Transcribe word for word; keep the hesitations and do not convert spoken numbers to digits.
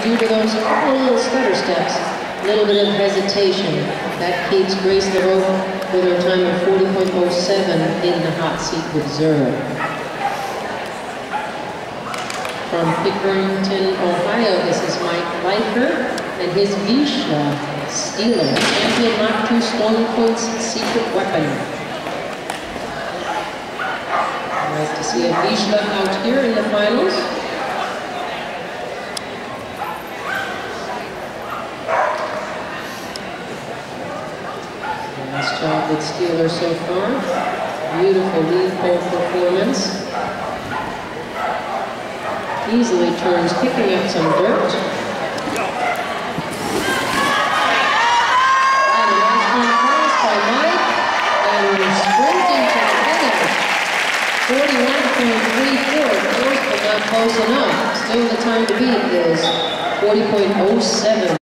due to those couple of little stutter steps, a little bit of hesitation. That keeps Grace LaRoe with her time of forty point oh seven in the hot seat with Zurich. From Pickerington, Ohio, this is Mike Leifer and his Vizsla Steeler, champion Mach two Stone Point's secret weapon. Nice to see a Vizsla out here in the finals. Nice job with Steeler so far. Beautiful lead pole performance. Easily turns, picking up some dirt. And a nice one pass by Mike. And sprinting to the finish. forty-one point three four, close but not close enough. Still the time to beat is forty point oh seven.